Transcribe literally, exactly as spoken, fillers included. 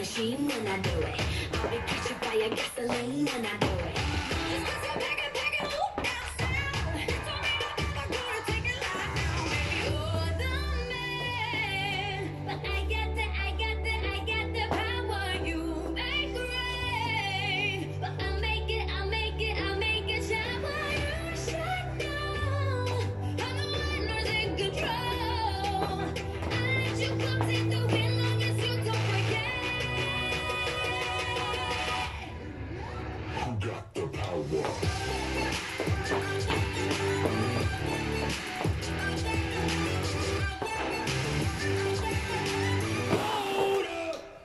machine when I do it. I'll be catching fire gasoline when I do it.